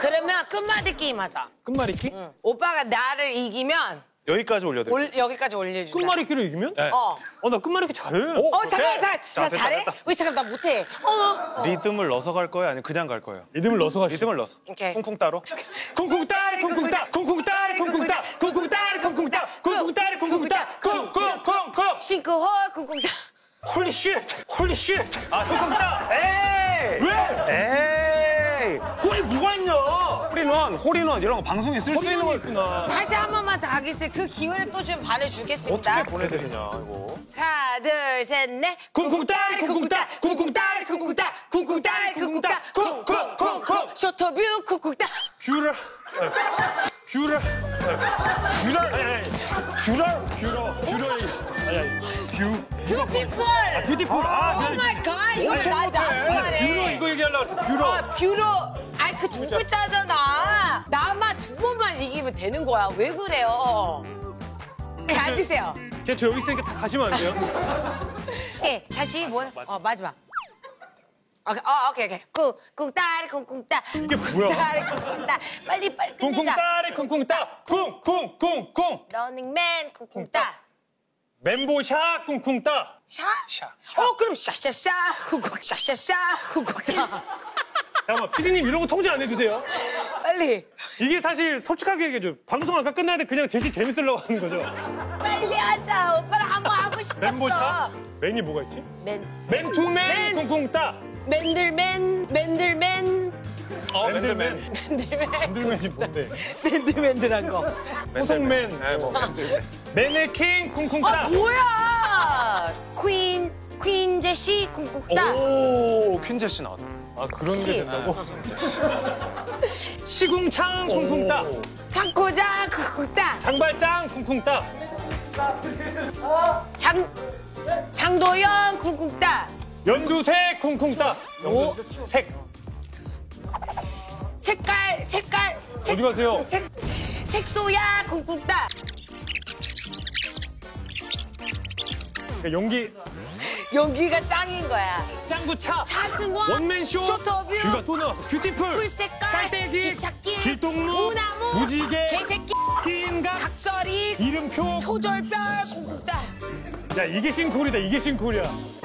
그러면 끝말잇기 게임 하자. 끝말잇기? 응. 오빠가 나를 이기면 여기까지 올려드릴게요. 여기까지 올려준다. 끝말잇기를 이기면? 네. 나 끝말잇기 잘해. 잠깐만, 진짜 됐다, 잘해? 됐다. 우리 잠깐 나 못해. 리듬을 넣어서 갈 거예요? 아니면 그냥 갈 거예요? 리듬을 넣어서 가시. 리듬을 넣어서. 오케이. 쿵쿵 따로. 쿵쿵 따리 쿵쿵 따 쿵쿵 따리 쿵쿵 따 쿵쿵 따리 쿵쿵 따 쿵쿵 따리 쿵쿵 따 쿵쿵쿵쿵 싱크홀 쿵쿵따. 홀리 쉣 홀리 쉣. 쿵쿵 따. 에이! 왜? 에이! 홀이 뭐가 있냐? 홀인원 이런 거 방송에 쓸 수 있는 거 있구나. 다시 한 번만 더 하겠어요. 그 기회를 또 좀 반해주겠습니다. 어떻게 보내드리냐 이거. 하나, 둘, 셋, 넷. 쿵쿵 따리 쿵쿵 따 쿵쿵 따리 쿵쿵 따 쿵쿵 따리 쿵쿵 따 쿵쿵쿵쿵 쇼터뷰 쿵쿵따. 귤을 귤을 뷰티풀. 뷰티풀. 오 마이 갓. 이거 나 뷰러 이거 얘기하려고 했어. 뷰러. 뷰로. 아이 그 두 글자잖아. 나만 두 번만 이기면 되는 거야. 왜 그래요? 네, 앉으세요. 그냥 저 여기 있으니까 다 가시면 안 돼요? 네, 다시 뭐? 마지막. 오케이. 쿵쿵따리 쿵쿵따. 이게 뭐야? 따리 쿵쿵따. 빨리 쿵쿵 끝내자. 따리 쿵쿵 따 쿵쿵쿵쿵 러닝맨 쿵쿵따. 멘보샤 쿵쿵 따. 샤? 그럼 샤샤샤 쿵쿵 샤샤샤 쿵쿵따. 잠깐만, 피디님 이런 거 통제 안 해주세요. 빨리. 이게 사실 솔직하게 얘기해줘. 방송 아까 끝나는데 그냥 제시 재밌으려고 하는 거죠? 빨리 하자. 오빠랑 한번 하고 싶었어. 멘보샤? 맨이 뭐가 있지? 맨투맨 맨. 쿵쿵 따. 맨들맨. 맨들맨. 맨들맨이 뭔데? 맨들맨들한 거. 호성맨. 네, 뭐 맨들맨. 매네킹 쿵쿵 따. 뭐야? 퀸 제시 쿵쿵따. 오, 퀸제시 나왔다. 아, 그런 씨. 게 된다고? 시궁창 쿵쿵 따. 창고장 쿵쿵따. 장발장 쿵쿵 따. 장도연 쿵쿵따. 연두색 쿵쿵 따. 색. 색깔. 어디 가세요? 색소야 쿵쿵따. 연기가 짱인 거야. 짱구차. 차승원. 원맨쇼. 쇼터뷰. 뷰가 또 나왔어. 뷰티풀. 풀색깔. 빨대기. 기찻길. 길동무. 무나무. 무지개. 개새끼. 흰각. 각설이. 이름표. 표절별 쿵쿵따. 야, 이게 싱콜이다. 이게 싱콜이야.